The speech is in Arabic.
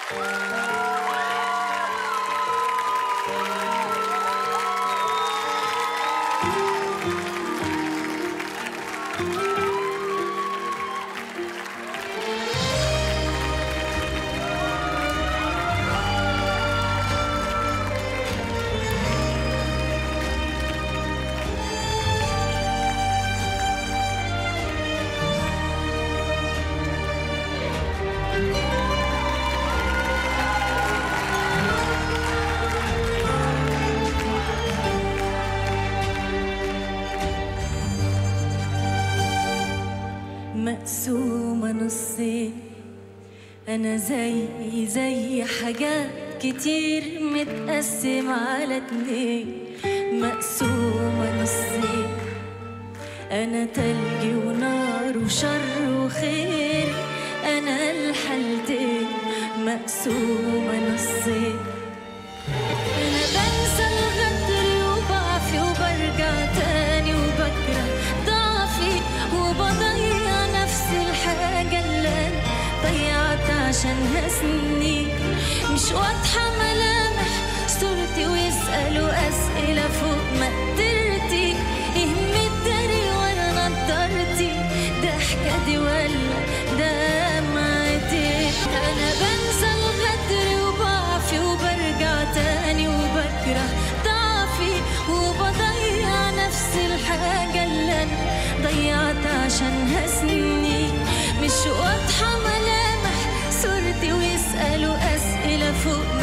مقسومة نصين، أنا زي حاجات كتير متقسم على اتنين. مقسومة نصين، أنا تلج ونار وشر وخير، أنا الحالتين. مقسومة نصين، أنا بنسى الغدر وبعفي وبرجع تاني وبكره ضعفي وبضيع نفس الحاجة اللي أنا ضيعت عشانها سنين. مش واضحة ملامح صورتي ويسألوا أسئلة فوق مقدرتي. إيه متداري ورا نضارتي؟ ضحكة دي ولا دمعتي؟ أنا بنسى الغدر وبعفي وبرجع تاني وبكره ضعفي وبضيع نفس الحاجة اللي أنا ضيعت عشانها سنين. مش واضحة ملامح صورتي ويسألوا أسئلة فوق